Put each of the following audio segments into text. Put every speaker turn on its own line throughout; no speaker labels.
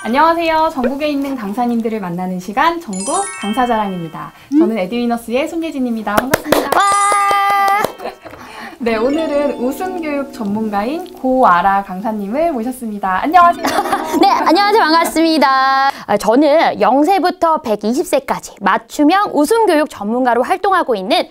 안녕하세요. 전국에 있는 강사님들을 만나는 시간 전국 강사자랑입니다. 저는 에듀위너스의 손예진입니다. 반갑습니다. 네, 오늘은 우승교육 전문가인 고아라 강사님을 모셨습니다. 안녕하세요.
네, 안녕하세요. 반갑습니다. 저는 0세부터 120세까지 맞춤형 우승교육 전문가로 활동하고 있는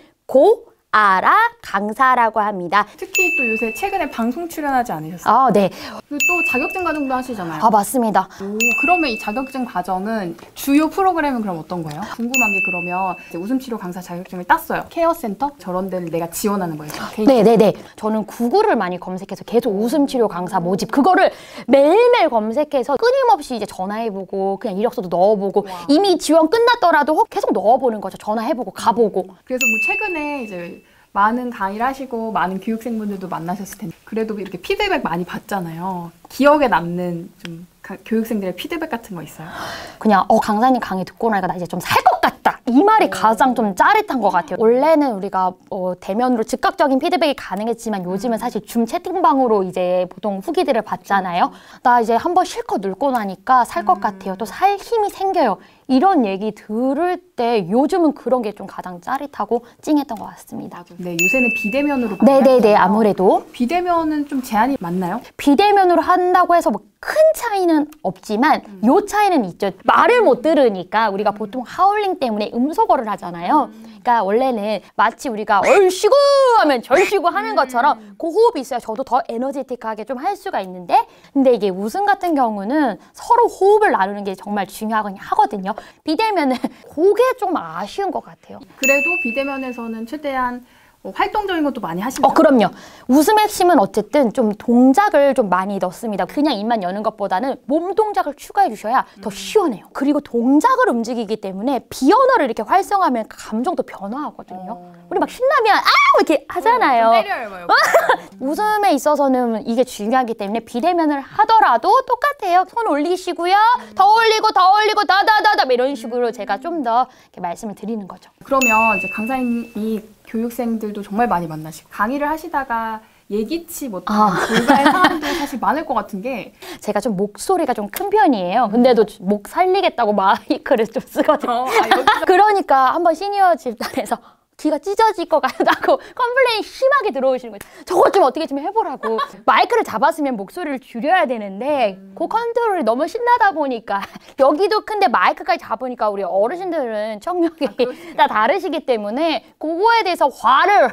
고아라 강사라고 합니다.
특히 또 요새 최근에 방송 출연하지 않으셨어요?
네.
그리고 또 자격증 과정도 하시잖아요.
맞습니다.
그러면 이 자격증 과정은 주요 프로그램은 그럼 어떤 거예요? 궁금한 게 그러면 이제 웃음치료 강사 자격증을 땄어요. 케어센터? 저런 데를 내가 지원하는 거예요.
네네네. 저는 구글을 많이 검색해서 계속 웃음치료 강사 모집 그거를 매일매일 검색해서 끊임없이 이제 전화해보고 그냥 이력서도 넣어보고 와. 이미 지원 끝났더라도 계속 넣어보는 거죠. 전화해보고 가보고.
그래서 뭐 최근에 이제 많은 강의를 하시고 많은 교육생분들도 만나셨을 텐데 그래도 이렇게 피드백 많이 받잖아요. 기억에 남는 좀 교육생들의 피드백 같은 거 있어요?
그냥 강사님 강의 듣고 나니까 나 이제 좀 살 것 같다. 이 말이 가장 좀 짜릿한 것 같아요. 원래는 우리가 대면으로 즉각적인 피드백이 가능했지만 요즘은 사실 줌 채팅방으로 이제 보통 후기들을 받잖아요. 나 이제 한번 실컷 늙고 나니까 살 것 같아요. 또 살 힘이 생겨요. 이런 얘기 들을 때 요즘은 그런 게 좀 가장 짜릿하고 찡했던 것 같습니다.
네, 요새는 비대면으로
네네네, 아무래도.
비대면은 좀 제한이 많나요?
비대면으로 한다고 해서 뭐 큰 차이는 없지만 요 차이는 있죠. 말을 못 들으니까 우리가 보통 하울링 때문에 음소거를 하잖아요. 그러니까 원래는 마치 우리가 얼씨구 하면 절씨구 하는 것처럼 그 호흡이 있어야 저도 더 에너제틱하게 좀 할 수가 있는데 근데 이게 웃음 같은 경우는 서로 호흡을 나누는 게 정말 중요하긴 하거든요. 비대면은 그게 좀 아쉬운 것 같아요.
그래도 비대면에서는 최대한 활동적인 것도 많이 하시나요?
그럼요. 웃음의 핵심은 어쨌든 좀 동작을 좀 많이 넣습니다. 그냥 입만 여는 것보다는 몸 동작을 추가해 주셔야 더 시원해요. 그리고 동작을 움직이기 때문에 비언어를 이렇게 활성화하면 감정도 변화하거든요. 우리 막 신나면 이렇게 하잖아요.
때려요.
웃음에 있어서는 이게 중요하기 때문에 비대면을 하더라도 똑같아요. 손 올리시고요. 더 올리고 다다다다 이런 식으로 제가 좀 더 말씀을 드리는 거죠.
그러면 이제 강사님이 교육생들도 정말 많이 만나시고 강의를 하시다가 예기치 못한 불가의 상황도 사실 많을 것 같은 게 제가
좀 목소리가 좀 큰 편이에요. 근데도 목 살리겠다고 마이크를 좀 쓰거든요. 그러니까 한번 시니어 집단에서 귀가 찢어질 것 같다고 컴플레인이 심하게 들어오시는 거예요. 저것 좀 어떻게 좀 해보라고. 마이크를 잡았으면 목소리를 줄여야 되는데 그 컨트롤이 너무 신나다 보니까 여기도 큰데 마이크까지 잡으니까 우리 어르신들은 청력이 다 다르시기 때문에 그거에 대해서 화를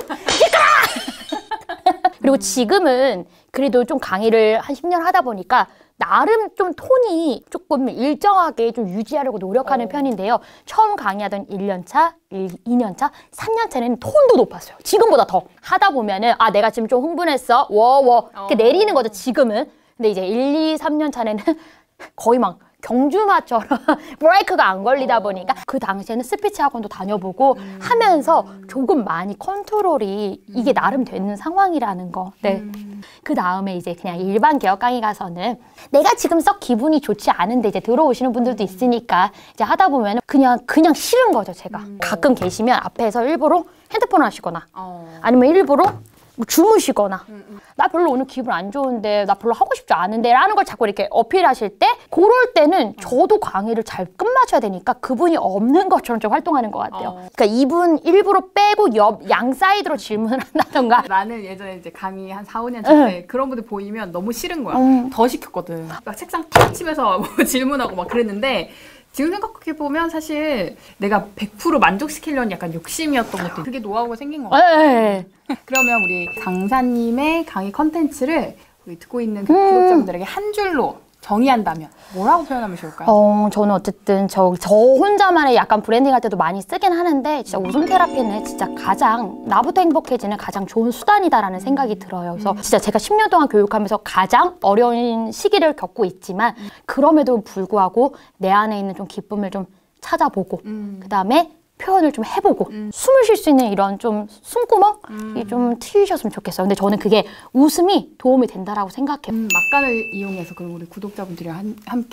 그리고 지금은 그래도 좀 강의를 한 10년 하다 보니까 나름 좀 톤이 조금 일정하게 좀 유지하려고 노력하는 편인데요. 처음 강의하던 1년차, 2년차, 3년차는 톤도 높았어요. 지금보다 더. 하다 보면은 내가 지금 좀 흥분했어. 이렇게 내리는 거죠, 지금은. 근데 이제 1, 2, 3년 차는 거의 막 경주마처럼 브레이크가 안 걸리다 보니까 그 당시에는 스피치 학원도 다녀보고 하면서 조금 많이 컨트롤이 이게 나름 되는 상황이라는 거. 네. 그 다음에 이제 그냥 일반 개업 강의 가서는 내가 지금 썩 기분이 좋지 않은데 이제 들어오시는 분들도 있으니까 이제 하다 보면 그냥 싫은 거죠, 제가. 가끔 계시면 앞에서 일부러 핸드폰 하시거나 아니면 일부러 주무시거나 나 별로 오늘 기분 안 좋은데 나 별로 하고 싶지 않은데 라는 걸 자꾸 이렇게 어필하실 때 그럴 때는 저도 강의를 잘 끝마쳐야 되니까 그분이 없는 것처럼 좀 활동하는 것 같아요. 그러니까 이분 일부러 빼고 양 사이드로 질문을 한다던가.
나는 예전에 이제 강의 한 4, 5년 전에 그런 분들 보이면 너무 싫은 거야. 더 시켰거든. 막 책상 탁 치면서 뭐 질문하고 막 그랬는데 지금 생각해보면 사실 내가 100% 만족시키려는 약간 욕심이었던 것도 그게 노하우가 생긴 것 같아요. 그러면 우리 강사님의 강의 컨텐츠를 우리 듣고 있는 구독자분들에게 한 줄로 정의한다면 뭐라고 표현하면 좋을까요?
저는 어쨌든 저 혼자만의 약간 브랜딩 할 때도 많이 쓰긴 하는데 진짜 웃음 테라피는 진짜 가장 나부터 행복해지는 가장 좋은 수단이다라는 생각이 들어요. 그래서 진짜 제가 10년 동안 교육하면서 가장 어려운 시기를 겪고 있지만 그럼에도 불구하고 내 안에 있는 좀 기쁨을 좀 찾아보고 그다음에 표현을 좀 해보고 숨을 쉴 수 있는 이런 좀 숨구멍이 좀 트이셨으면 좋겠어요. 근데 저는 그게 웃음이 도움이 된다라고 생각해요.
막간을 이용해서 그럼 우리 구독자분들이랑 함께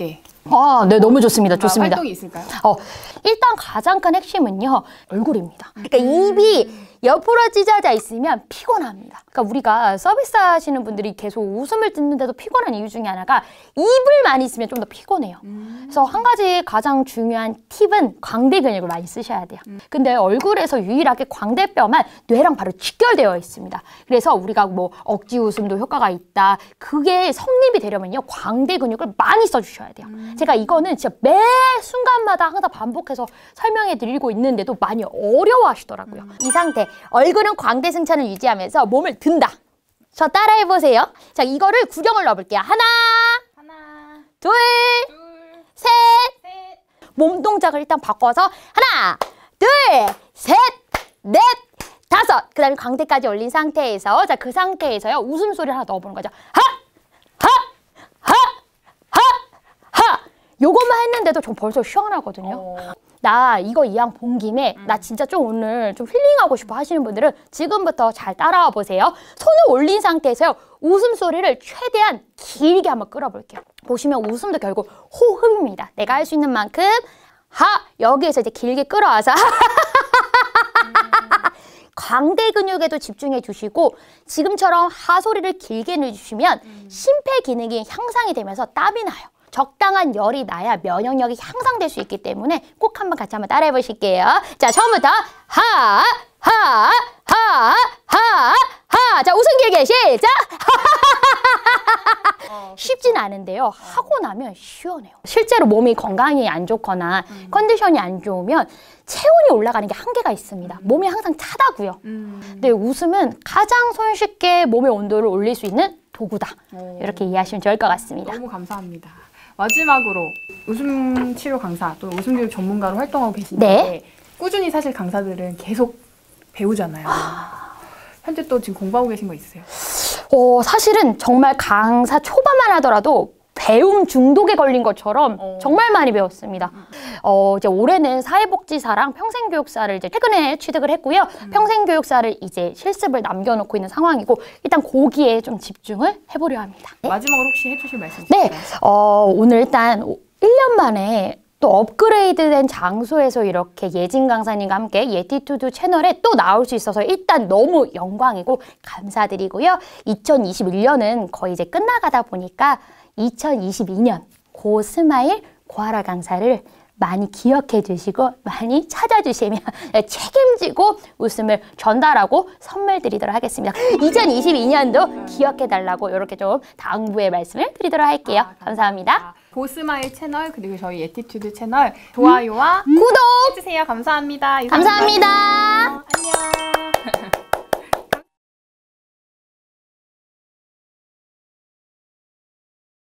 아, 네, 너무 좋습니다. 좋습니다.
활동이 있을까요?
일단 가장 큰 핵심은요, 얼굴입니다. 그러니까 입이 옆으로 찢어져 있으면 피곤합니다. 그러니까 우리가 서비스 하시는 분들이 계속 웃음을 듣는데도 피곤한 이유 중에 하나가 입을 많이 쓰면 좀 더 피곤해요. 그래서 한 가지 가장 중요한 팁은 광대 근육을 많이 쓰셔야 돼요. 근데 얼굴에서 유일하게 광대뼈만 뇌랑 바로 직결되어 있습니다. 그래서 우리가 뭐 억지 웃음도 효과가 있다. 그게 성립이 되려면요, 광대 근육을 많이 써주셔야 돼요. 제가 이거는 진짜 매 순간마다 항상 반복해서 설명해 드리고 있는데도 많이 어려워하시더라고요. 이 상태, 얼굴은 광대 승천을 유지하면서 몸을 든다. 저 따라해보세요. 자, 이거를 구령을 넣어볼게요. 하나, 둘, 셋. 몸 동작을 일단 바꿔서 하나, 둘, 셋, 넷, 다섯. 그 다음에 광대까지 올린 상태에서, 자, 그 상태에서요, 웃음소리를 하나 넣어보는 거죠. 하! 하! 하! 하! 하! 요것만 했는데도 전 벌써 시원하거든요. 나 이거 이왕 본 김에 나 진짜 좀 오늘 좀 힐링하고 싶어 하시는 분들은 지금부터 잘 따라와 보세요. 손을 올린 상태에서요, 웃음소리를 최대한 길게 한번 끌어볼게요. 보시면 웃음도 결국 호흡입니다. 내가 할 수 있는 만큼 하! 여기에서 이제 길게 끌어와서 광대 근육에도 집중해 주시고, 지금처럼 하 소리를 길게 내주시면 심폐 기능이 향상이 되면서 땀이 나요. 적당한 열이 나야 면역력이 향상될 수 있기 때문에 꼭 한번 같이 한번 따라해 보실게요. 자, 처음부터 하, 하, 하, 하, 하. 자, 웃음 길게 시작. 쉽진 않은데요, 하고 나면 시원해요. 실제로 몸이 건강이 안 좋거나 컨디션이 안 좋으면 체온이 올라가는 게 한계가 있습니다. 몸이 항상 차다고요. 근데 웃음은 가장 손쉽게 몸의 온도를 올릴 수 있는 도구다. 이렇게 이해하시면 좋을 것 같습니다.
너무 감사합니다. 마지막으로 웃음 치료 강사 또는 웃음 교육 전문가로 활동하고 계신데,
네.
꾸준히 사실 강사들은 계속 배우잖아요. 현재 또 지금 공부하고 계신 거 있으세요?
사실은 정말 강사 초반만 하더라도 배움 중독에 걸린 것처럼 정말 많이 배웠습니다. 이제 올해는 사회복지사랑 평생교육사를 이제 최근에 취득을 했고요. 평생교육사를 이제 실습을 남겨놓고 있는 상황이고, 일단 거기에 좀 집중을 해보려 합니다.
마지막으로 혹시 해주실 말씀
네,
있을까요?
오늘 일단 1년 만에 또 업그레이드된 장소에서 이렇게 예진 강사님과 함께 예티투두 채널에 또 나올 수 있어서 일단 너무 영광이고 감사드리고요. 2021년은 거의 이제 끝나가다 보니까 2022년 고스마일 고아라 강사를 많이 기억해 주시고 많이 찾아주시면 책임지고 웃음을 전달하고 선물 드리도록 하겠습니다. 2022년도 기억해 달라고 이렇게 좀 당부의 말씀을 드리도록 할게요. 감사합니다.
고스마일 채널 그리고 저희 예티튜드 채널 좋아요와
구독
해주세요. 감사합니다.
감사합니다.